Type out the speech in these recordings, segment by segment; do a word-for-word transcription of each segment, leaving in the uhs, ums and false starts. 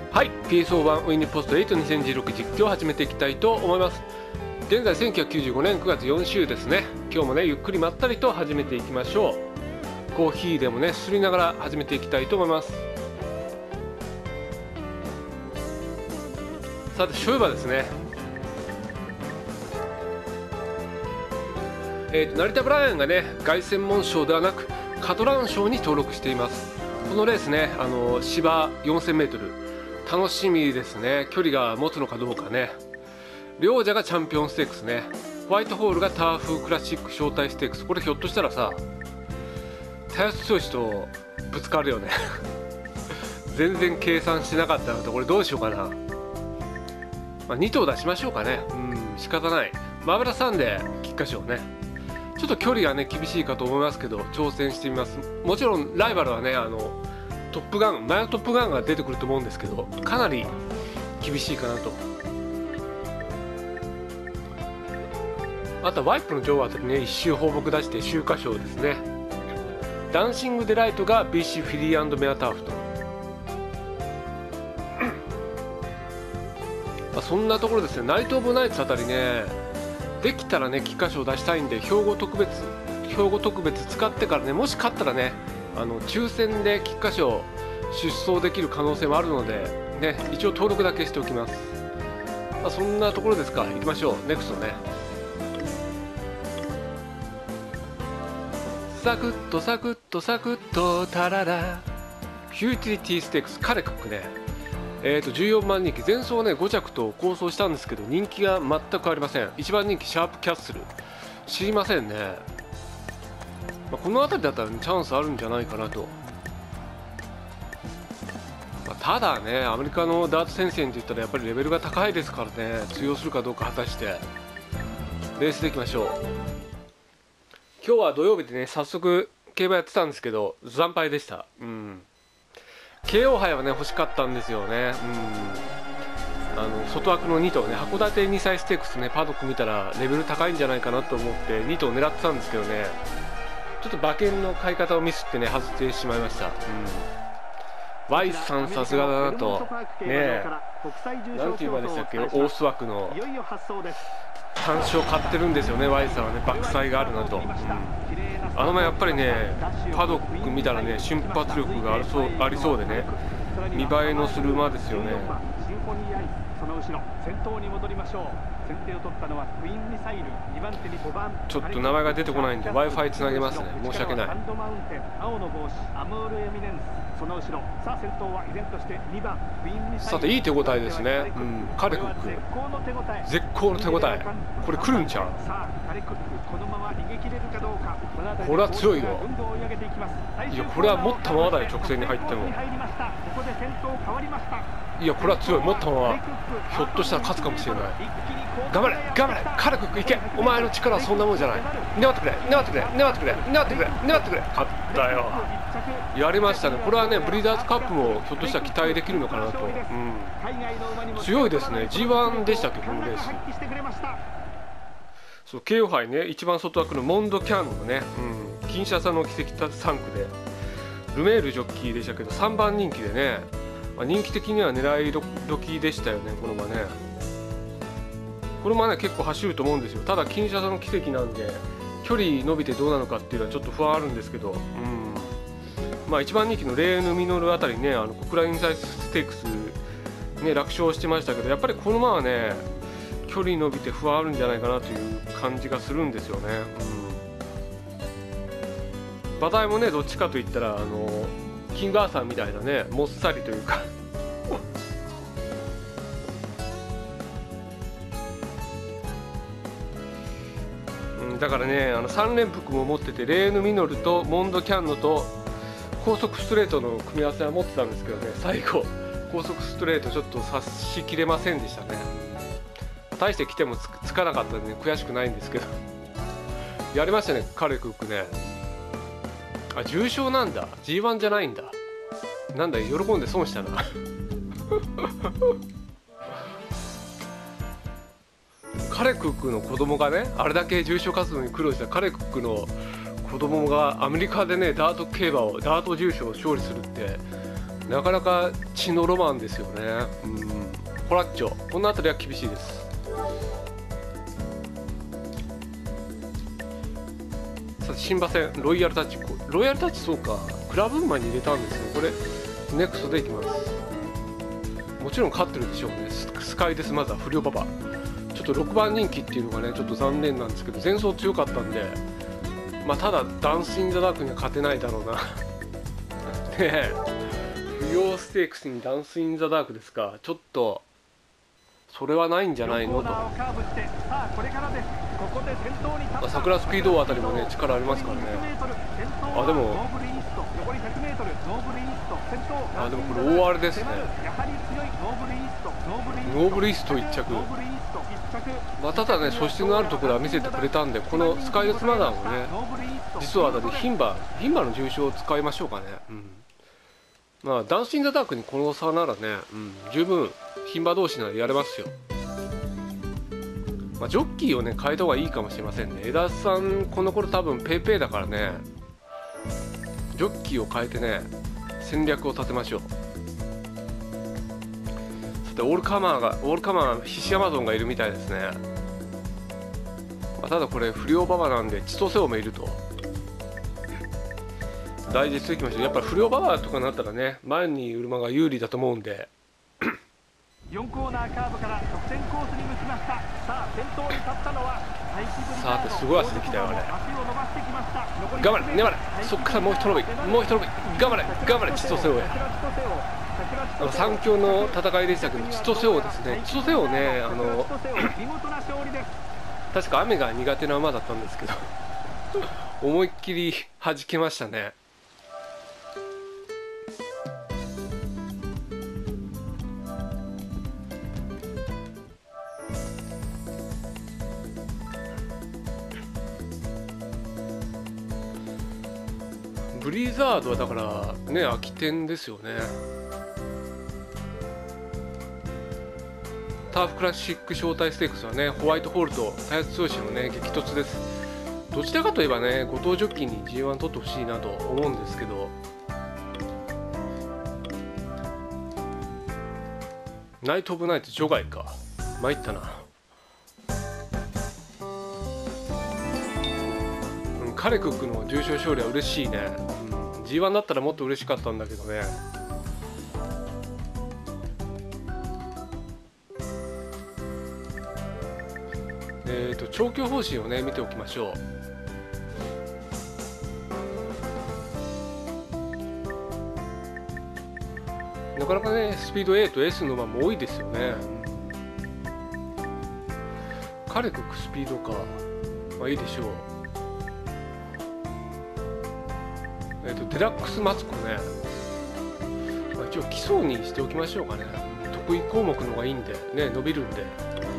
はい、ピーエスオーワン ウィニポストエイトにせんじゅうろく実況を始めていきたいと思います。現在せんきゅうひゃくきゅうじゅうごねんくがつよん週ですね。今日もねゆっくりまったりと始めていきましょう。コーヒーでもねすすりながら始めていきたいと思います。さてそういえばですね、えーと成田ブライアンがね凱旋門賞ではなくカトラン賞に登録しています。このレースね、あの芝 よんせんメートル 楽しみですね。距離が持つのかどうかね。両者がチャンピオンステークスね。ホワイトホールがターフクラシック招待ステークス。これひょっとしたらさタヤス剛とぶつかるよね全然計算しなかったなと。これどうしようかな、まあ、に頭出しましょうかね。うん仕方ない。マーベラスサンデー菊花賞ね。ちょっと距離がね厳しいかと思いますけど挑戦してみます。もちろんライバルはねあのトップガン前のトップガンが出てくると思うんですけどかなり厳しいかなと。あとはワイプの女王あたりね一周放牧出して秋華賞ですね。ダンシングデライトが ビーシー フィリー&メアターフとまあそんなところですね。ナイト・オブ・ナイツあたりねできたらね菊花賞出したいんで兵庫特別兵庫特別使ってからね、もし勝ったらねあの抽選で菊花賞出走できる可能性もあるのでね一応登録だけしておきます。まあ、そんなところですか。行きましょう。ネクストね。サクッとサクッとサクッとタララフューティリティステークスカレクックね。えーとじゅうよんばん人気前走ねご着と構想したんですけど人気が全くありません。いちばん人気シャープキャッスル知りませんね。まあ、この辺りだったら、ね、チャンスあるんじゃないかなと。まあ、ただねアメリカのダート戦線といったらやっぱりレベルが高いですからね通用するかどうか果たしてレースでいきましょう。今日は土曜日でね早速競馬やってたんですけど惨敗でした。うん ケーオー 杯はね欲しかったんですよね。うんあの外枠のに頭ね函館にさいステークスねパドック見たらレベル高いんじゃないかなと思ってに頭狙ってたんですけどねちょっと馬券の買い方をミスってね外してしまいました。うん Y さんさすがだなとねえなんていう馬でしたっけオース枠の単勝買ってるんですよね。 Y さんはね爆災があるなと、うん、あの馬やっぱりねパドック見たらね瞬発力がありそうありそうでね見栄えのする馬ですよね。 その後ろ先頭に戻りましょう。先手を取ったのはクイーンミサイル。にばん手にごばんちょっと名前が出てこないんで Wi-Fi つなげますね。申し訳ない。 ハンドマウンテン青の帽子アムールエミネンス。その後ろさあ先頭は依然としてにばんクイーンミサイル。 さていい手応えですね。うんカレクック絶好の手応えこれ来るんちゃう。 さあカレクックこのまま逃げ切れるかどうか。 これは強いよ。いやこれは持ったままだよ。直線に入ってもいやこれは強い。持ったままひょっとしたら勝つかもしれない。頑張れ頑張れカレクックいけ。お前の力はそんなもんじゃない。粘ってくれ粘ってくれ粘ってくれ粘ってくれ粘ってくれ。勝ったよ。やりましたね。これはねブリーダーズカップもひょっとしたら期待できるのかなと。うん強いですね。 ジーワン でしたっけこのレース。そう ケーオー 杯ね一番外枠のモンドキャンのね、うん、キンシャサの奇跡さん区でルメールジョッキーでしたけどさんばん人気でね、まあ、人気的には狙い時でしたよねこの馬ね。この馬ね結構走ると思うんですよ。ただキンシャサの奇跡なんで距離伸びてどうなのかっていうのはちょっと不安あるんですけど、うんまあいちばん人気のレーヌ・ミノルあたりねあの小倉インサイステークスね楽勝してましたけどやっぱりこの馬はね距離伸びて不安あるんじゃないかなという感じがするんですよね。うん、馬体もねどっちかといったらあのキングアーサーみたいなねもっさりというかうん、だからねあのさん連複も持っててレーヌ・ミノルとモンドキャンノと高速ストレートの組み合わせは持ってたんですけどね最後高速ストレートちょっと察しきれませんでしたね。大して来ても つ, つかなかったんで、ね、悔しくないんですけどやりましたねカレクックね。あ重賞なんだ ジーワン じゃないんだ。なんだ喜んで損したなカレクックの子供がねあれだけ重賞活動に苦労したカレクックの子供がアメリカでねダート競馬をダート重賞を勝利するってなかなか血のロマンですよね。うん、ホラッチョ、この辺りは厳しいです。さあ新馬戦ロイヤルタッチ、ロイヤルタッチ、そうか、クラブ馬に入れたんですね。これネクストでいきます。もちろん勝ってるでしょうね。ス, スカイです。まずは不良馬場、ちょっとろくばん人気っていうのがねちょっと残念なんですけど、前走強かったんで、まあただダンス・イン・ザ・ダークには勝てないだろうなねえ、不要ステークスにダンス・イン・ザ・ダークですか。ちょっとそれはないんじゃないのと。まあ、桜スピード王あたりもね力ありますからね。あでもあでもこれ大荒れですね。ノーブルイーストいっ着、まあ、ただね素質のあるところは見せてくれたんで、このスカイレスマダンをね実はだって牝馬牝馬の重賞を使いましょうかね。うん、まあダンス・イン・ザ・ダークにこの差ならね、うん、十分牝馬同士ならやれますよ。まあ、ジョッキーをね変えた方がいいかもしれませんね。枝さんこの頃多分ペイペイだからね、ジョッキーを変えてね戦略を立てましょう。さてオールカマーがオールカマーヒシアマゾンがいるみたいですね。まあ、ただこれ不良馬場なんで千歳王もいると。大事にしていきましょう。やっぱり不良馬場とかになったらね前にいる馬が有利だと思うんでよんコーナーカーブから直線コースに向きました。さあ先頭に立ったのはさあすごい足できたよあれ。頑張れ粘れ、そっからもう一伸びもう一伸び、頑張れ頑張れ千歳王や。三強の戦いでしたけど千歳王ですね。千歳王ねあの確か雨が苦手な馬だったんですけど思いっきり弾けましたね。ブリザードはだからね空き店ですよね。ターフクラシック招待ステークスはねホワイトホールとタイヤツ通信のね激突です。どちらかといえばね後藤ジョッキーに ジーワン 取ってほしいなと思うんですけど、ナイト・オブ・ナイト除外か、参ったな。うん、カレクックの重賞勝利は嬉しいね。うん、ジーワン だったらもっと嬉しかったんだけどね。えーと調教方針をね見ておきましょう。なかなかねスピード エー と エス の馬も多いですよね。カレクックスピードか、まあいいでしょう。えっ、ー、とデラックスマツコね、まあ、一応基礎にしておきましょうかね。得意項目の方がいいんでね、伸びるんで。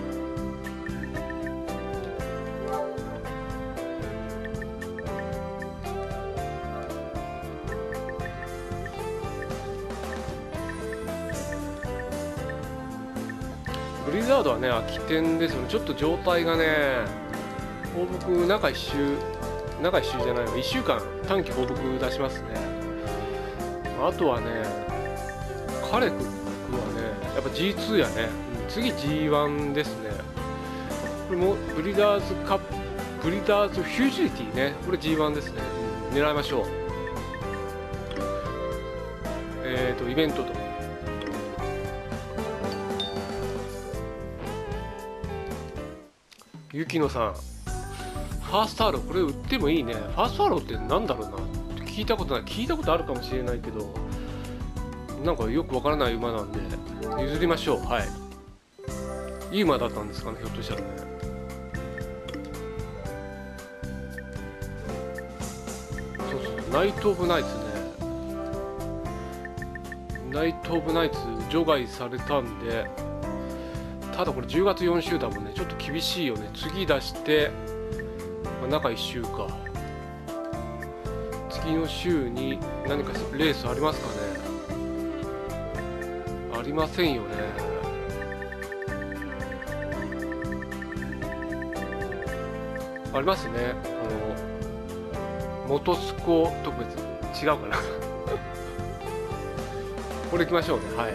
ブリザードはね空き店ですよね。ちょっと状態がね放牧中一週中一週じゃないのいっしゅうかん短期放牧出しますね。あとはねカレクックはねやっぱ ジーツー やね、うん、次 ジーワン ですね。これもブリダーズカップブリダーズフュージリティね、これ ジーワン ですね、うん、狙いましょう。えっ、ー、とイベントと雪乃さん、ファーストアローこれ売ってもいいね。ファーストアローってなんだろうな、聞いたことない。聞いたことあるかもしれないけどなんかよくわからない馬なんで譲りましょう。はい、いい馬だったんですかね、ひょっとしたらね。そうそうナイト・オブ・ナイツね、ナイト・オブ・ナイツ除外されたんで、ただこれじゅうがつよん週だもんね、ちょっと厳しいよね。次出して、まあ、中いっ週か。次の週に何かレースありますかね。ありませんよね。ありますね。あの元スコ特別違うかなこれいきましょうね。はい。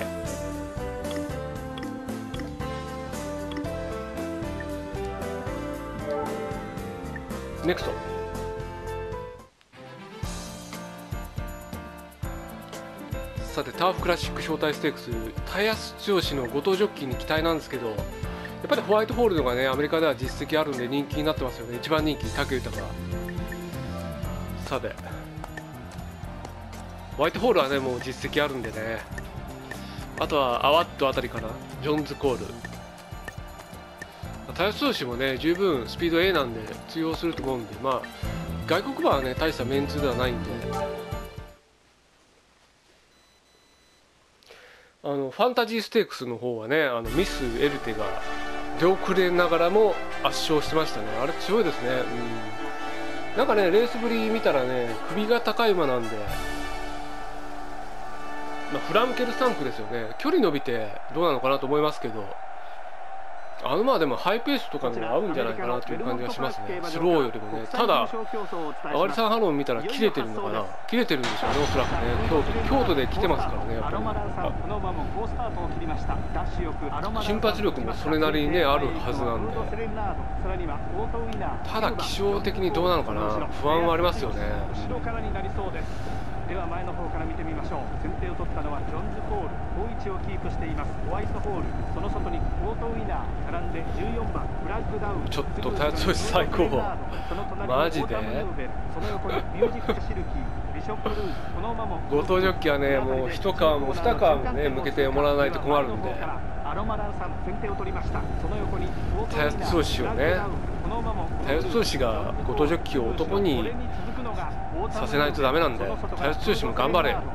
ネクスト。さてターフクラシック招待ステークス、田安剛のご当ジョッキーに期待なんですけど、やっぱりホワイトホールドがねアメリカでは実績あるんで人気になってますよね。一番人気武豊。さてホワイトホールはねもう実績あるんでね、あとはアワットあたりかな、ジョンズコール。田安剛もね十分スピード A なんで通用すると思うんで、まあ外国馬はね大したメンツではないんで、あのファンタジーステークスの方はね、あのミスエルテが出遅れながらも圧勝してましたね。あれ強いですね。うん、なんかねレースぶり見たらね首が高い馬なんで、まあ、フランケルスタンプですよね。距離伸びてどうなのかなと思いますけど、あのまあでもハイペースとかにも合うんじゃないかなという感じがしますね、スローよりもね。ただアワリサンハローン見たら切れてるのかな、切れてるんでしょうね、おそらくね。京都京都で来てますからね、やっぱり瞬発力もそれなりにねあるはずなんで、ただ気象的にどうなのかな、不安はありますよね。 では前の方から見てみましょう。先手を取ったのはジョンズコール、好位置をキープしています。ホワイトホール、その外にオートウィナー並んでじゅうよんばんフラッグダウン。 ちょっと田中最高、マジでご当ジョッキはねもう一皮も二皮もね向けてもらわないと困るんで、田安剛をね、田安剛がご当ジョッキを男にさせないとダメなんで、田安剛も頑張れ。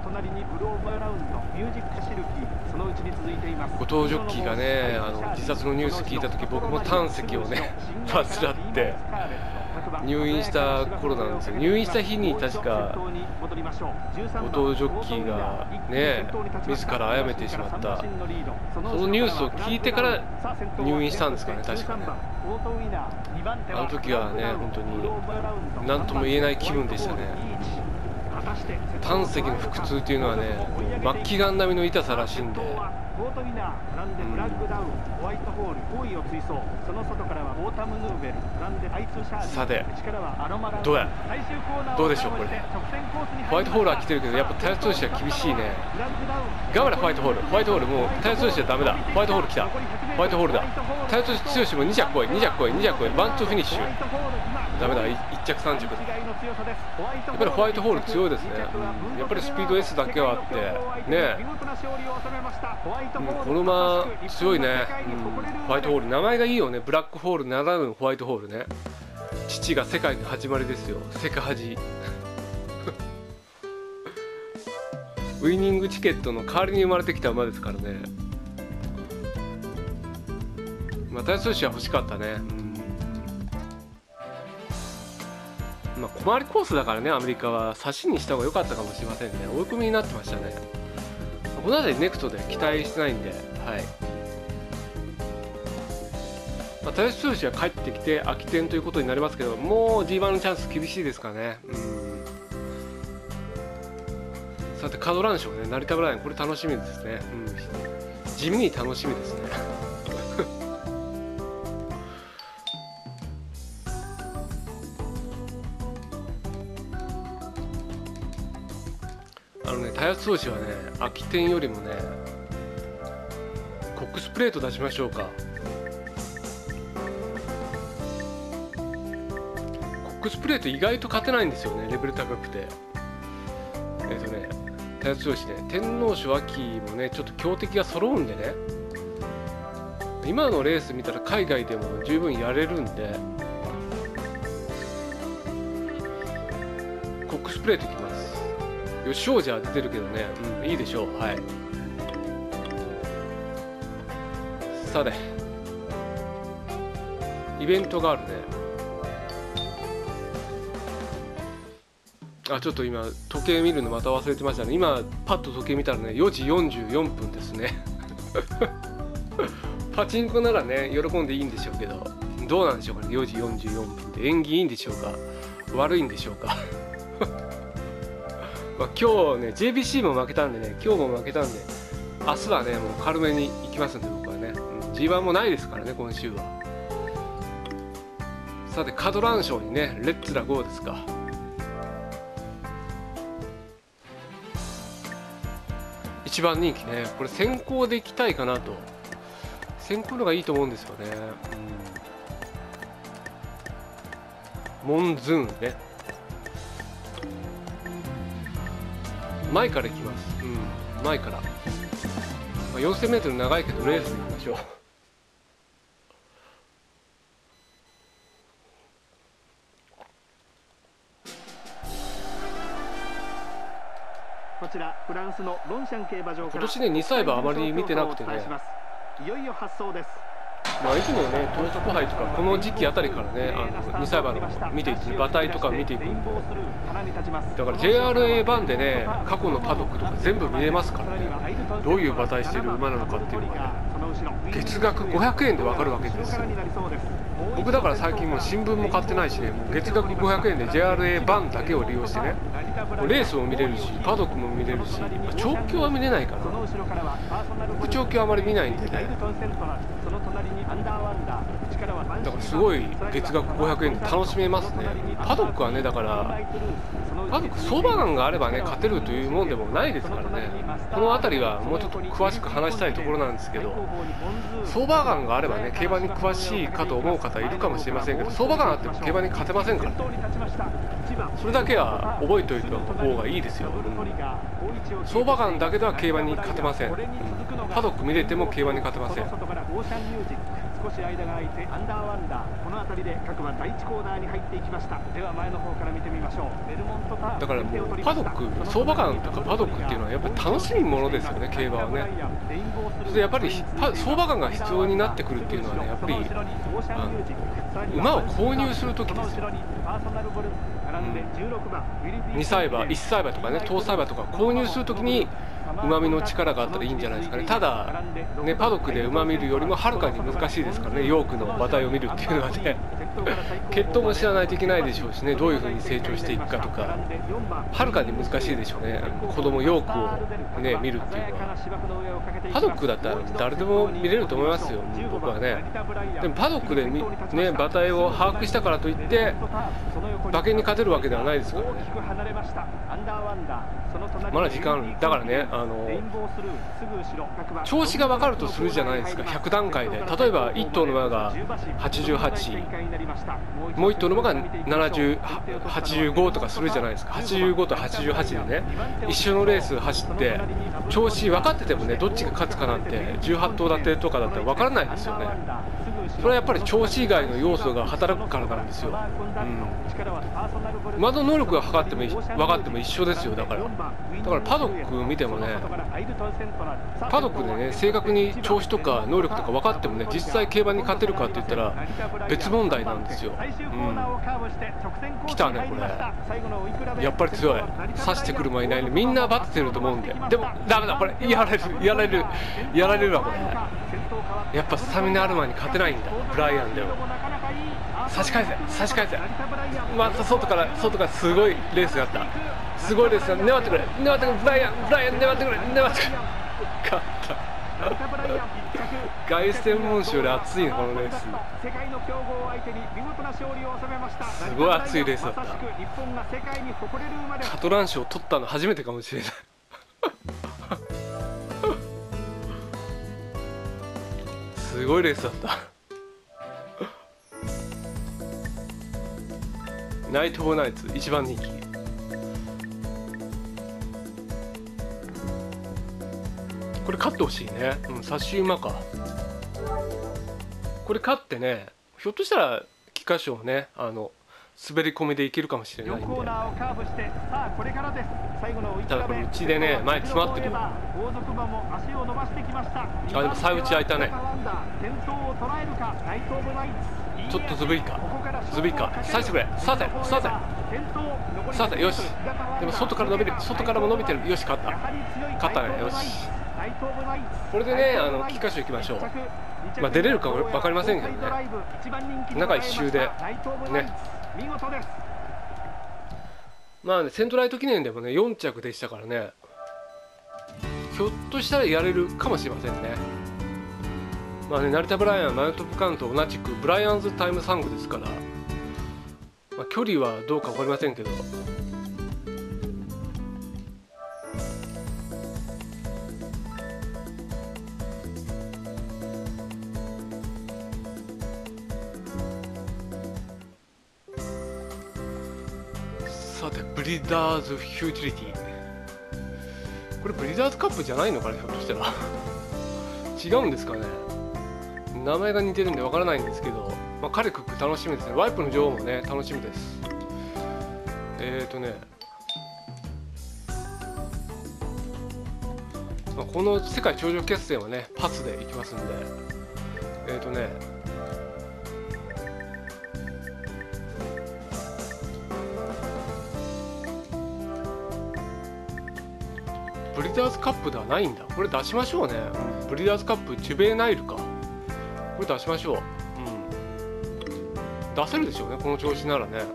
ご当ジョッキーがねあの自殺のニュース聞いた時、僕も胆石をね患って入院した頃なんですよ。入院した日に確かご当ジョッキーがね自ら殺めてしまった、そのニュースを聞いてから入院したんですかね、確かね。あの時はね本当に何とも言えない気分でしたね。胆石の腹痛というのはね末期がん並みの痛さらしいんで、うん、さてどうやどうでしょうこれ。ホワイトホールは来てるけどやっぱ田安剛は厳しいね。頑張れホワイトホール、ホワイトホールもう田安剛はダメだ。ホワイトホール来た、ホワイトホールだ。田安剛もに着来いに着来いに着来い、ワンツーフィニッシュダメだ、いっ着さん着だ。やっぱりホワイトホール強いですね、うん、やっぱりスピード S だけはあってね、うん、この馬強いね、うん、ホワイトホール名前がいいよね。ブラックホールならぬホワイトホールね。父が世界の始まりですよ、世界恥ウイニングチケットの代わりに生まれてきた馬ですからね。まあ田安剛は欲しかったね、うん、まあ小回りコースだからねアメリカは差しにした方が良かったかもしれませんね。追い込みになってましたね。この辺りネクストで期待してないんで、はい。まあ、田安剛は帰ってきて空き店ということになりますけど、もう ジーワン のチャンス厳しいですからね。うん。さてカードラン賞ね、成田ブライアン、これ楽しみですね。うん。地味に楽しみですね。あのね、田安剛はね、空き店よりもね、コックスプレート出しましょうか。コックスプレート意外と勝てないんですよね、レベル高くて。えっ、ー、とね、田安剛ね、天皇賞秋もね、ちょっと強敵が揃うんでね、今のレース見たら海外でも十分やれるんで、コックスプレートいきます。よし、王者出てるけどね、うん、いいでしょう。はい。さて、イベントがあるね。あ、ちょっと今時計見るのまた忘れてましたね。今パッと時計見たらね、よじよんじゅうよんぷんですね。パチンコならね喜んでいいんでしょうけど、どうなんでしょうかね。よじよんじゅうよんぷんって縁起いいんでしょうか、悪いんでしょうか。 まあ、今日ね ジェービーシー も負けたんでね、今日も負けたんで、明日はねもう軽めに行きますんで、僕はね、うん、ジーワン もないですからね今週は。さてカドラン賞にねレッツラゴーですか。一番人気ね、これ先行で行きたいかなと。先行のがいいと思うんですよね、うん、モンズーンね、前から行きます、うん、前から、まあ、よんせんメートル長いけどレースで行きましょう。 こちらフランスのロンシャン競馬場から今年ねにさい馬あまり見てなくてね、 いよいよ発送です。 まあいつもね東北杯とかこの時期あたりからね、あのにさい馬の見ていって馬体とか見ていくんで、だから ジェイアールエー 版でね過去のパドックとか全部見れますからね、どういう馬体してる馬なのかっていうのがね月額ごひゃくえんでわかるわけですよ。僕だから最近もう新聞も買ってないしね、もう月額ごひゃくえんで ジェイアールエー 版だけを利用してね、レースも見れるしパドックも見れるし、調教は見れないかな、僕調教あまり見ないんでね、だからすごい月額ごひゃくえんで楽しめますね。パドックはね、だからパドック相場眼があればね勝てるというもんでもないですからね、この辺りはもうちょっと詳しく話したいところなんですけど、相場眼があればね競馬に詳しいかと思う方いるかもしれませんけど、相場眼あっても競馬に勝てませんからね、それだけは覚えておいた方がいいですよ、うん、相場眼だけでは競馬に勝てません、うん、パドック見れても競馬に勝てません。 少し間が空いてアンダーワンダー、この辺りで各馬第一コーナーに入っていきました。では前の方から見てみましょう。ベルモントターだからもうパドック、相場眼とかパドックっていうのはやっぱり楽しみものですよね、競馬はね。それでやっぱり相場眼が必要になってくるっていうのはね、やっぱりあの馬を購入するときですよ、うん、にさい馬いっさい馬とかねとおさい馬とか購入するときにうまみの力があったらいいんじゃないですかね。ただねパドックでうまみるよりもはるかに難しいですからね、ヨークの馬体を見るっていうのはね血統も知らないといけないでしょうしね、どういうふうに成長していくかとかはるかに難しいでしょうね、子供ヨークをね見るっていうのは。パドックだったら誰でも見れると思いますよ、僕はね。でもパドックでね馬体を把握したからといって馬券に勝てるわけではないですからね。まだ時間ある、だからねあの調子が分かるとするじゃないですか、ひゃくだんかいで。例えばいっ頭の馬がはちじゅうはち、もういっ頭の馬がななじゅう、はちじゅうごとかするじゃないですか。はちじゅうごとはちじゅうはちでね一緒のレース走って調子分かっててもねどっちが勝つかなんてじゅうはち頭立てとかだったら分からないですよね。それはやっぱり調子以外の要素が働くからなんですよ、うん、馬の能力が測っても分かっても一緒ですよ。だからだからパドック見てもね、パドックでね正確に調子とか能力とか分かってもね実際競馬に勝てるかって言ったら別問題なんですよ、うん、来たねこれ、やっぱり強い、刺してくる馬いないね、みんなバテてると思うんで。でもダメだこれ、やられるやられるやられるわこれ、やっぱスタミナある馬に勝てないんだブライアンでも。差し返せ差し返せ、また外から外からすごいレースがあった、すごいレースが、粘ってくれ粘ってくれブライアンブライアン粘ってくれ粘ってくれ勝った凱旋門賞より熱いねこのレース、すごい熱いレースだった。カトラン賞を取ったの初めてかもしれないすごいレースだったナイト・オブ・ナイツ一番人気、これ勝ってほしいね、うん、差し馬か、これ勝ってねひょっとしたら菊花賞ねあの滑り込みでいけるかもしれないんで。ただこれうちでね前詰まってるよ、あでも最内開いたね、ちょっとずぶいかずぶいか、さしてくれさてさてさてよし、でも外から伸びる外からも伸びてる、よし勝った勝ったね、よしこれでねあの菊花賞行きましょう。まあ出れるか分かりませんけどね、中一周でねまあね、セントライト記念でもねよん着でしたからね、ひょっとしたらやれるかもしれませんね。まあね、成田ブライアン、マウントプカンと同じくブライアンズタイムサングですから、まあ、距離はどうか分かりませんけど、さてブリーダーズフューティリティ、これブリーダーズカップじゃないのかな、ひょっとしたら違うんですかね、名前が似てるんでわからないんですけど、まあ、カレクック楽しみですね。ワイプの女王もね楽しみです。えーとね、まあ、この世界頂上決戦はねパスでいきますんで、えーとねブリーダーズカップではないんだ。これ出しましょうね。ブリーダーズカップジュベナイルか、これ出しましょう。うん、出せるでしょうねこの調子ならね。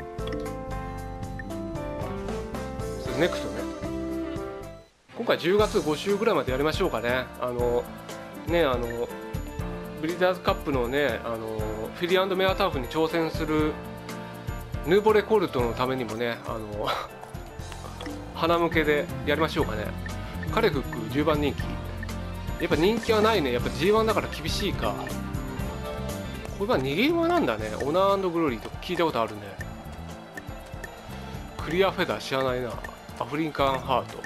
うん、それネクストね、今回じゅうがつご週ぐらいまでやりましょうかね。あのねあのブリーダーズカップのねあのフィリー&メアターフに挑戦するヌーボレコルトのためにもねあの花向けでやりましょうかね。カレクックじゅうばん人気、やっぱ人気はないね。やっぱ ジーワン だから厳しいか。これは逃げ馬なんだね。オナー&グローリーとか聞いたことあるね。クリアフェダー知らないな。アフリカンハート、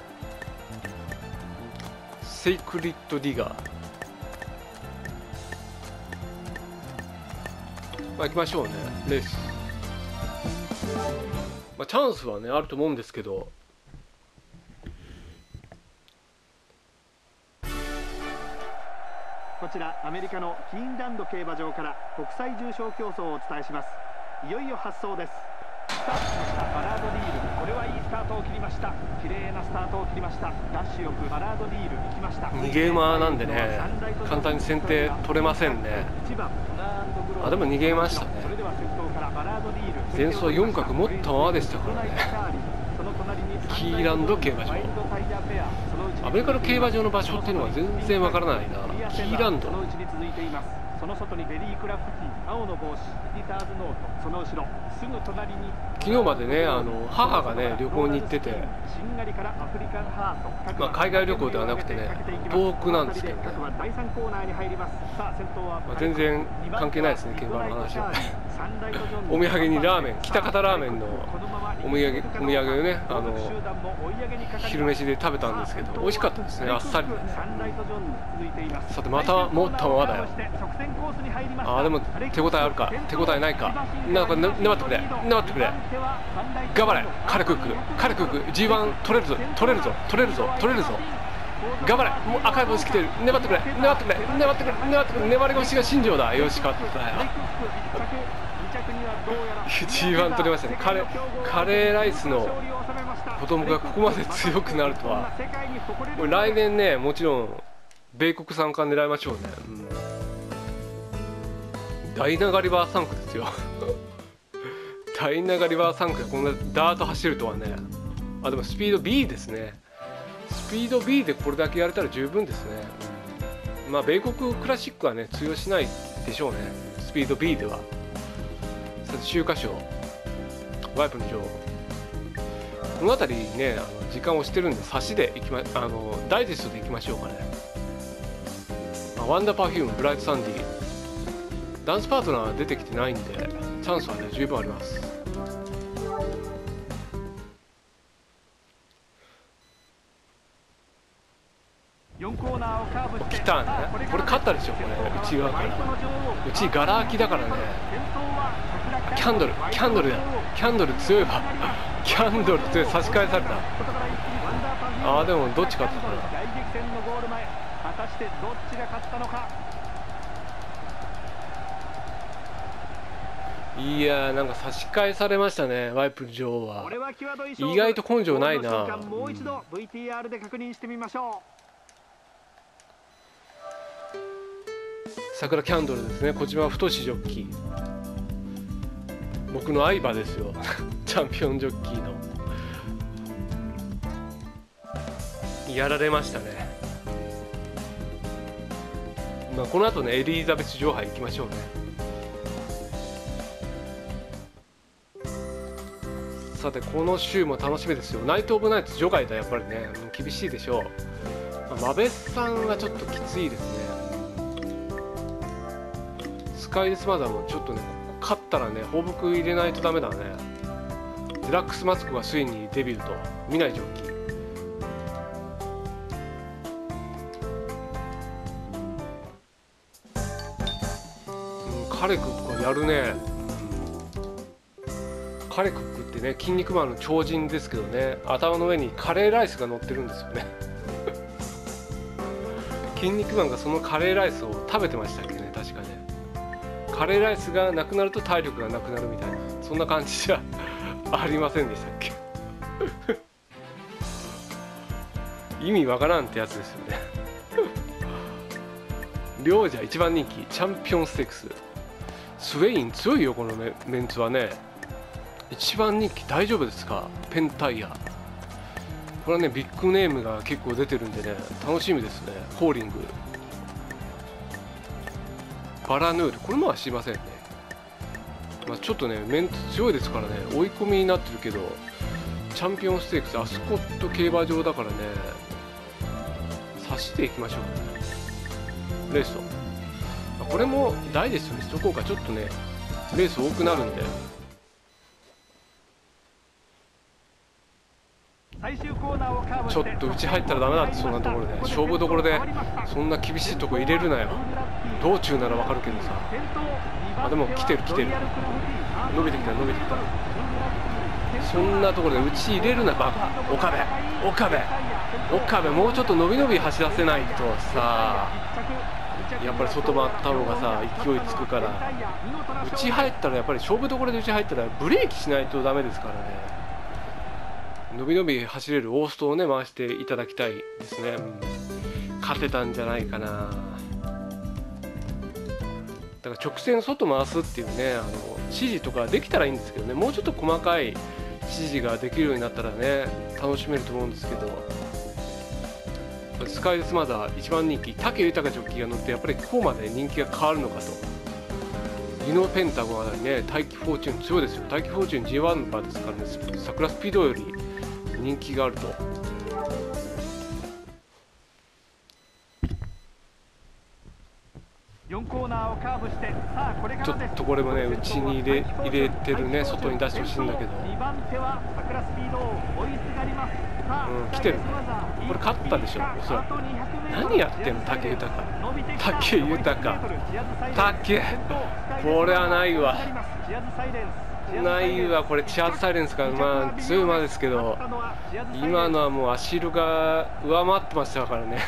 セイクリッドディガー、まあ行きましょうねレース。まあチャンスはねあると思うんですけど、 こちらアメリカのキーンランド競馬場から国際重賞競争をお伝えします。いよいよ発走です。スタートしましたバラードリール、これはいいスタートを切りました。綺麗なスタートを切りました。ダッシュよくバラードリール行きました。 逃げ馬なんでね簡単に先手取れませんね。あでも逃げましたね。前走よん角持ったままでしたからね。キーランド競馬場、アメリカの競馬場の場所っていうのは全然わからないな。キーランド、 その外にベリークラフティ、青の帽子、リターズノート、その後ろすぐ隣に昨日までねあの母がね旅行に行ってて、まあ海外旅行ではなくてね遠くなんですけどね、まあ、全然関係ないですね競馬の話は。お土産にラーメン、北方ラーメンのお土産お土産をねあの昼飯で食べたんですけど美味しかったですね、あっさりでね。さてまた持ったままだよ。あーでも手応えあるか手応えないか。なんか粘ってくれ粘ってくれ、頑張れカレクックカレクック ジーワン 取れるぞ取れるぞ取れるぞ取れるぞ、頑張れ、もう赤い帽子着てる、粘ってくれ粘ってくれ粘ってくれ粘ってくれ、粘り腰が新庄だ。よし勝ったよジーワン 取れましたね。カレカレーライスの子供がここまで強くなるとは。これ来年ねもちろん米国三冠狙いましょうね。うん、ダイナガリバーさん区ですよダイナガリバーさん区でこんなダート走るとはね。あでもスピード ビー ですね。スピード ビー でこれだけやれたら十分ですね。まあ米国クラシックはね通用しないでしょうねスピード ビー では。さて秋華賞ワイプの女王、この辺りねあの時間をしてるんで差しでいきまあのダイジェストでいきましょうかね。まあ、ワンダーパフュームブライトサンディ、ダンスパートナーは出てきてないんでチャンスはね十分あります。来たね、これ勝ったでしょこれ内側から。うちガラ空きだからね。キャンドルキャンドルやキャンドル強いわキャンドル強い、差し返された。あーでもどっち勝ったかな。いやーなんか差し返されましたねワイプ女王は。意外と根性ないな。 もう一度 ブイティーアール で確認してみましょう。 桜キャンドルですね。小島太ジョッキー、僕の相場ですよチャンピオンジョッキーのやられましたね。まあ、この後ねエリザベス女王杯行きましょうね。さてこの週も楽しみですよ。ナイト・オブ・ナイツ除外だやっぱりね、厳しいでしょう。まあ、マベスさんがちょっときついですね。スカイデスマザーもちょっとね勝ったらね放牧入れないとダメだね。デラックスマツコがついにデビューと見ないジョッキー。カレクックはやるね。カレクックってね、筋肉マンの超人ですけどね、頭の上にカレーライスが乗ってるんですよね。筋肉マンがそのカレーライスを食べてましたっけね、確かね。カレーライスがなくなると体力がなくなるみたいな、そんな感じじゃありませんでしたっけ。意味わからんってやつですよね。両者一番人気チャンピオンステークス。スウェイン強いよこの メ, メンツはね。一番人気大丈夫ですか。ペンタイヤ、これはねビッグネームが結構出てるんでね楽しみですね。ホーリング、バラヌール、これもは知りませんね。まあ、ちょっとねメンツ強いですからね、追い込みになってるけどチャンピオンステークスアスコット競馬場だからね、差していきましょう。レースとこれも大ですよね。そこがちょっとねレース多くなるんで。ちょっと内入ったらダメだって、そんなところで勝負どころでそんな厳しいとこ入れるなよ。道中ならわかるけどさ。あでも来てる来てる、伸びてきた伸びてきた。そんなところで内入れるなバカ。岡部岡部岡部、もうちょっと伸び伸び走らせないとさ、やっぱり外回った方がさ勢いつくから。内入ったらやっぱり勝負どころで内入ったらブレーキしないとダメですからね。伸び伸び走れるオーストをね回していただきたいですね、うん、勝てたんじゃないかな。だから直線外回すっていうね、あの指示とかできたらいいんですけどね、もうちょっと細かい指示ができるようになったらね楽しめると思うんですけど。スカイデスマザー一番人気武豊ジョッキーが乗ってやっぱりここまで人気が変わるのかと。リノペンタゴンあたりね、大気フォーチューン強いですよ。大気フォーチューン ジーワン 馬ですからね、桜スピードより人気があると。ちょっとこれもね内に入れ入れてるね、外に出してほしいんだけど。うん、来てるね。これ勝ったでしょおそらく。何やってんの武豊武豊武、これはないわないわ。これチアーズサイレンスからまあ強い馬ですけど、今のはもう足色が上回ってましたからね。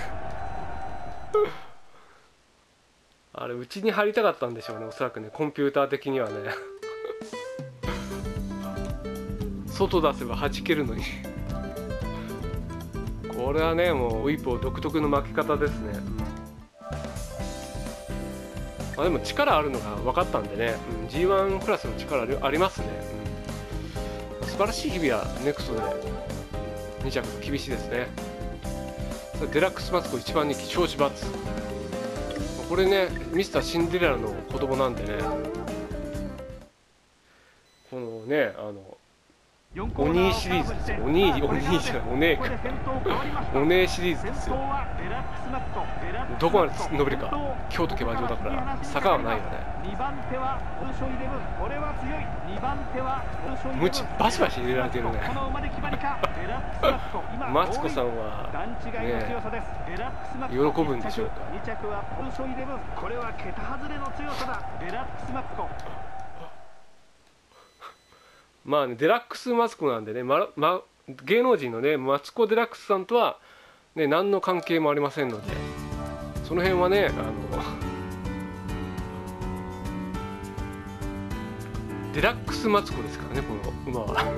あれ内に入りたかったんでしょうねおそらくね、コンピューター的にはね。外出せば弾けるのに。これはねもうウィップを独特の負け方ですね。まあ、でも力あるのが分かったんでね、うん、ジーワン クラスの力ありますね、うん、素晴らしい日々はネクストでに着厳しいですね。デラックスマツコ一番人気少子バツ、これねミスターシンデレラの子供なんでね、このねあのお兄シリーズですよ。お兄お兄じゃないお姉かお姉シリーズですよ。どこまで伸びるか。京都競馬場だから坂はないよね。ムチバシバシ入れられてるね。マツコさんはね喜ぶんでしょうか。まあね、デラックスマツコなんでね、まま、芸能人のねマツコ・デラックスさんとは、ね、何の関係もありませんので、その辺はねあのデラックスマツコですからねこの馬は。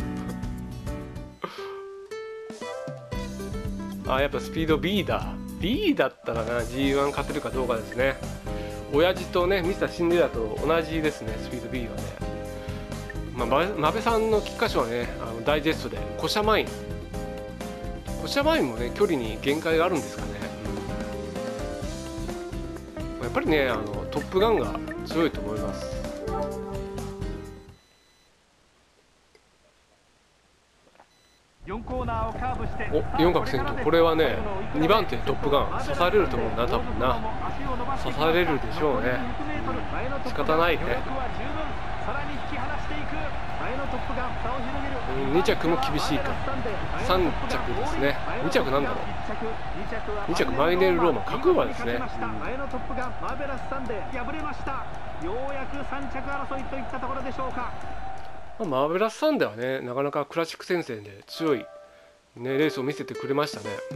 あやっぱスピード B だ B だったらな ジーワン 勝てるかどうかですね。親父とねミスターシンデレラと同じですねスピード B はね。まあ、マベさんの菊花賞はねあのダイジェストでコシャマインコシャバインもね距離に限界があるんですかね、うん、やっぱりねあのトップガンが強いと思います。 よんコーナーをカーブしてお、よん角先頭、これはねにばん手トップガン刺されると思うんだ多分な。刺されるでしょうね。仕方ないね。に着も厳しいか。さん着ですね。に着なんだろう。に着マイネルローマン各馬ですね、うん、 前のトップガンマーベラスサンデー敗れました。ようやくさん着争いといったところでしょうか。 マーベラスサンデーはねなかなかクラシック戦線で強い、ね、レースを見せてくれましたね、うん、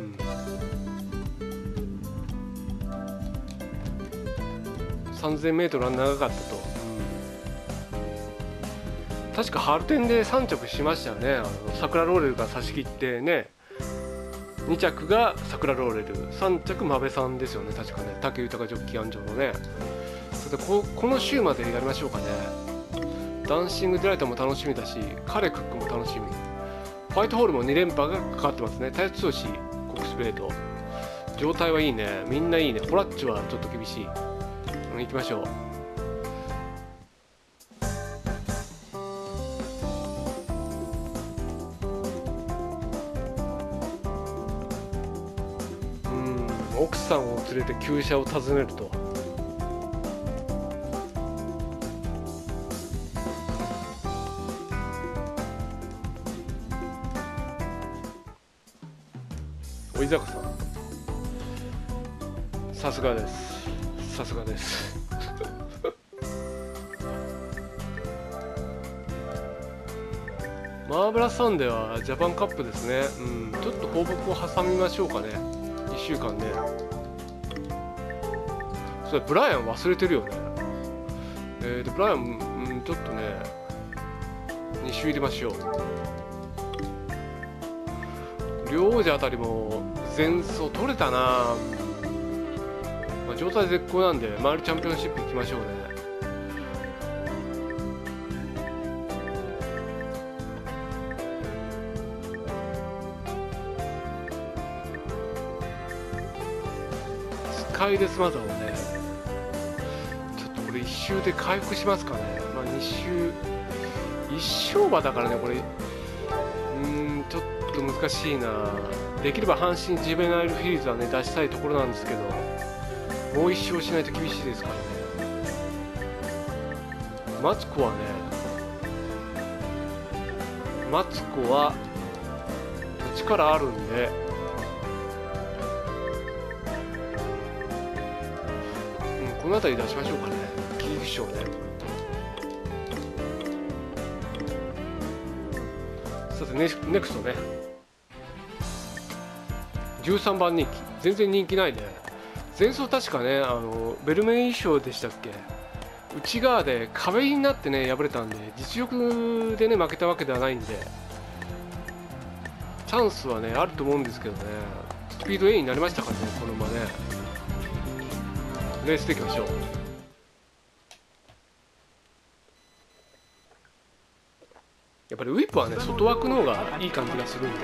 さんぜんメートルは長かったと、うん、確かハルテンでさん着しましたよね。あの桜ローレルが差し切ってね、に着が桜ローレル、さん着マベさんですよね確かね。武豊ジョッキー安城のね。さて こ, この週までやりましょうかね。ダンシングデライトも楽しみだし、カレクックも楽しみ。ホワイトホールもに連覇がかかってますね。タイツ強し、コックスベレート。状態はいいね。みんないいね。ホラッチはちょっと厳しい。うん、行きましょう。うん、奥さんを連れて厩舎を訪ねると。お井坂さん、さすがです。さすがです。マーブラサンデーはジャパンカップですね。うん、ちょっと放牧を挟みましょうかね。いっしゅうかんね。それブライアン忘れてるよね。えー、でブライアン、うん、ちょっとねに周入れましょう。両王者あたりも前走取れたな、まあ、状態絶好なんでマイルチャンピオンシップ行きましょうね。スカイデスマザーをねちょっとこれいっ周で回復しますかね。まあに周いっ勝馬だからねこれうーんちょっと難しいな。できれば阪神ジュベナイルフィリーズはね出したいところなんですけど、もう一勝しないと厳しいですからね。マツコはねマツコは力あるんで、うん、この辺り出しましょうかね。キーフ賞ね。さて ネ, ネクストねじゅうさんばん人気、全然人気ないね。前走確かねあのベルメイン賞でしたっけ、内側で壁になってね敗れたんで、実力でね負けたわけではないんでチャンスはねあると思うんですけどね。スピード A になりましたからねこの馬ね。レースでいきましょう。やっぱりウィップはね外枠の方がいい感じがするんで、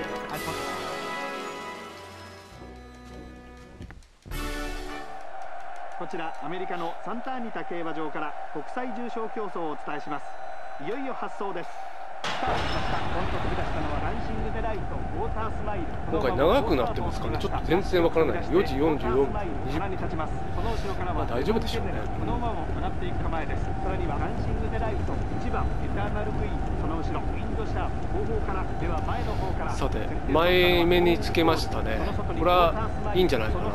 こちらアメリカのサンタアニタ競馬場から国際重賞競争をお伝えします。いよいよ発走です。スタートしました。今度飛び出したのはランシングデライト、ウォータースマイル。 今回長くなってますかね。ちょっと全然わからない。よじよんじゅうよんふんにじゅっぷん。まあ大丈夫でしょうね。 この馬も上がっていく構えです。さらにはランシングデライト、いちばんエターナルクイーン、その後ろウィンドシャープ、後方からでは前の方から。 さて前目につけましたね。これはいいんじゃないかな。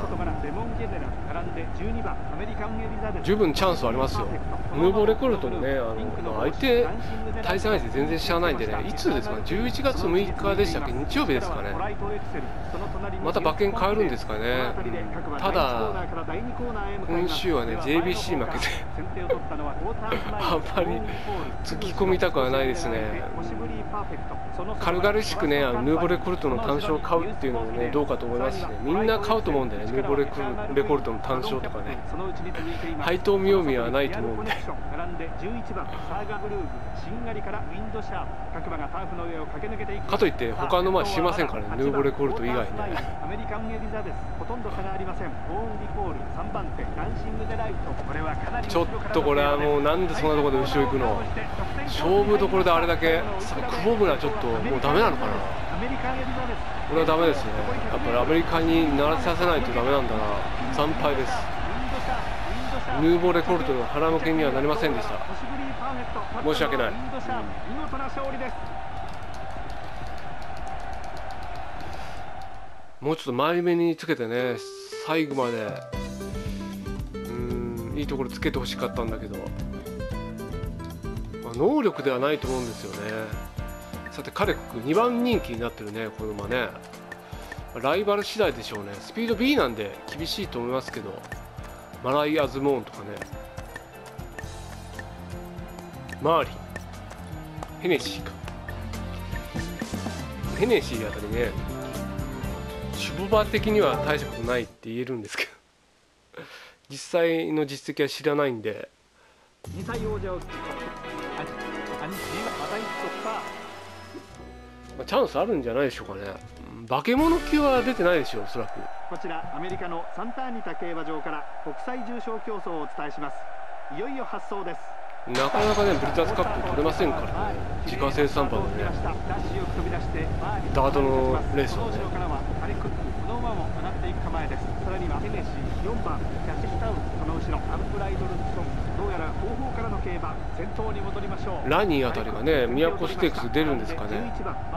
十分チャンスはありますよ。ヌーボーレコルトもね、あの、まあ、相手対戦相手全然知らないんでね、いつですかね、じゅういちがつむいかでしたっけ、日曜日ですかね。また馬券変えるんですかね。ただ今週はね ジェイビーシー 負けてあんまり突き込みたくはないですね。軽々しくねあのヌーボーレコルトの単勝を買うっていうのもねどうかと思いますしね、みんな買うと思うんでね、ヌーボーレコルトの単勝とかね配当見よう見はないと思うんで。かといって他の馬は知りませんからね、ヌーボーレコルト以外外ね。 アメリカンエリザベスほとんど差がありません。ボーンリコールさんばん手ダンシングデライト、これはかなりちょっとこれはもうなんでそんなところで後ろ行くの。勝負どころであれだけくぼむのはちょっともうダメなのかな。これはダメですね。やっぱりアメリカに慣らさせないとダメなんだな。惨敗です。ヌーボーレコルトの腹向けにはなりませんでした。申し訳ない。もうちょっと前目につけてね、最後までうーんいいところつけてほしかったんだけど、まあ、能力ではないと思うんですよね。さてカレックにばん人気になってるね、この馬ね。ライバル次第でしょうね。スピード ビー なんで厳しいと思いますけど、マライアズモーンとかね、マーリン、ヘネシーか。ヘネシーあたりね、守護馬的には大したことないって言えるんですけど実際の実績は知らないんで。 にさい王者をまあ、チャンスあるんじゃないでしょうかね。化け物級は出てないでしょう、おそらく。 こちらアメリカのサンターニタ競馬場から国際重賞競争をお伝えします。いよいよ発走です。 なかなかねブリザーズカップ取れませんからね、自家生産馬でね。ダートのレースをね。 この馬も上がっていく構えです。さらにはヘネシーよんばんキャッシュタウン、その後ろアンブライドルソン、どうやら後方からの競馬、先頭に戻りましょう。ラニーあたりがね宮古ステークス出るんですかね。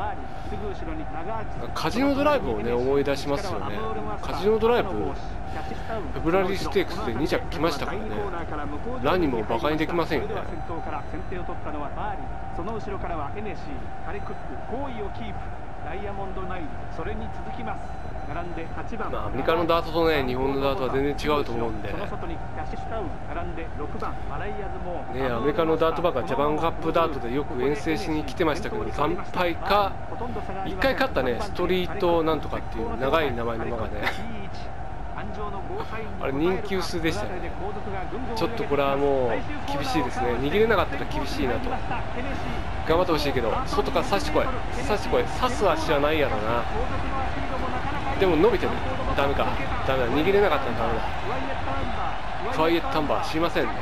カジノドライブをね思い出しますよね。カジノドライブフェブラリーステークスでに着来ましたからね。ラニーもバカにできませんよね。その後ろからはヘネシー、カレクック、好位をキープ、ダイヤモンドナイル、それに続きます。並んではちばん、まあ、アメリカのダートとね日本のダートは全然違うと思うんで、ね、アメリカのダートバカジャパンカップダートでよく遠征しに来てましたけど、惨敗かいっかい勝ったねストリートなんとかっていう長い名前の馬がねあれ人気薄でしたよね。ちょっとこれはもう厳しいですね。握れなかったら厳しいなと。頑張ってほしいけど、外から刺してこい刺してこい。刺すは知らないやろな。でも伸びてる。ダメかダメだ。握れなかったらダメだ。クワイエットタンバー知りませんね。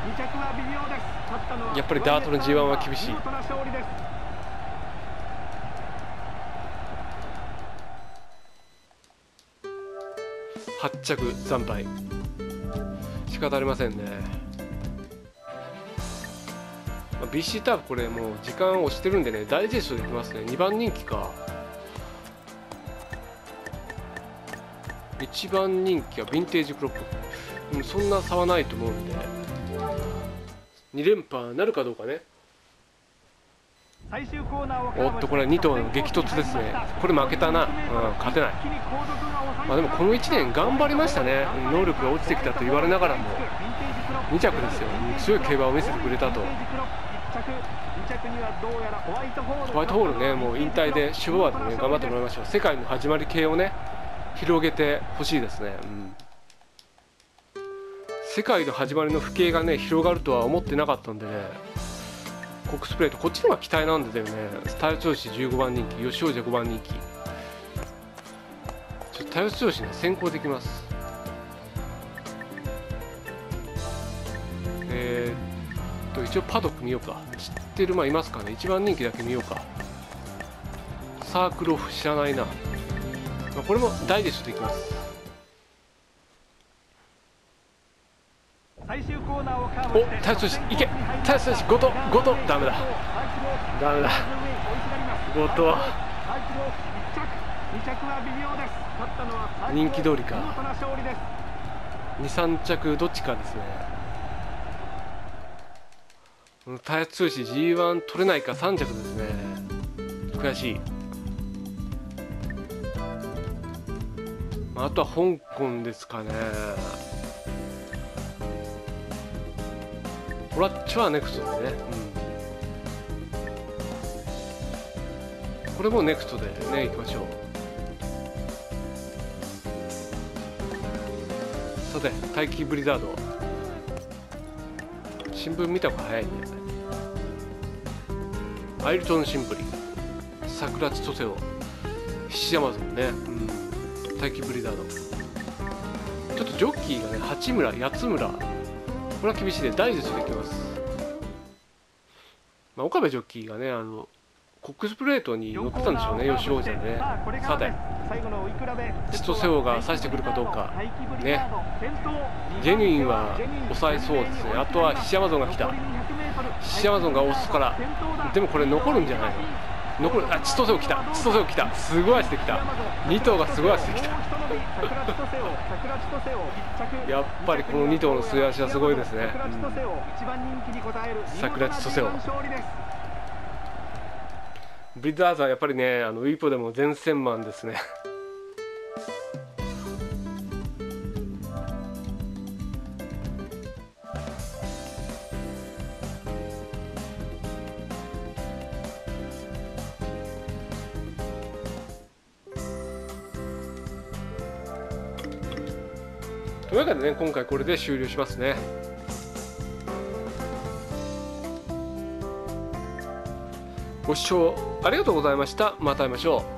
やっぱりダートの ジーワン は厳しい。はち着惨敗、仕方ありませんね。まあ、ビーシー ターフこれもう時間押してるんでね、ダイジェストできますね。にばん人気か。いちばん人気はヴィンテージクロップ、うん、そんな差はないと思うんでに連覇なるかどうかね。おっとこれはに頭の激突ですね。これ負けたな、うん、勝てない。まあでもこのいちねん頑張りましたね。能力が落ちてきたと言われながらもに着ですよ。強い競馬を見せてくれたと。ホワイトホールね、もう引退で守護馬でね頑張ってもらいましょう。世界の始まり系をね広げてほしいですね、うん、世界の始まりの不景がね広がるとは思ってなかったんでね。コックスプレートこっちの方が期待なんだよね。スタイル調子じゅうごばん人気、吉王者ごばん人気。ちょっとタイル調子ね先行できます。えー、っと一応パドック見ようか。知ってる馬いますかね。いちばん人気だけ見ようか。サークルオフ知らないな。まあ、これもダイジェストできます。お、タイル調子いけ。タイル調子ごとごとダメだダメだごと人気通りか。にさん着どっちかですね。タイヤ通し ジーワン 取れないかさん着ですね。悔しい。あとは香港ですかね。オラッチはネクストでね、うん、これもネクストでねいきましょう。さて大気ブリザード、新聞見た方が早いね。アイルトンシンプリ、桜千歳を、菱山ゾンね、うん待機ブリザード。ちょっとジョッキーがね八村八村、これは厳しいでダイジェストできます。まあ、岡部ジョッキーがねあのコックスプレートに乗ってたんでしょうね、吉王子でね。さて千歳王が指してくるかどうかね。ジェニュインは抑えそうですね。あとは菱山ゾンが来た。菱山ゾンが押すから、でもこれ残るんじゃないの。残る。あ、千歳王来た、千歳王来た、すごい足できた。に頭がすごい足できたやっぱりこのに頭の末足はすごいですね、うん、桜千歳王。ブリザーズはやっぱりね、あのウィーポでも前線マンですねというわけでね、今回これで終了しますね。ご視聴ありがとうございました。また会いましょう。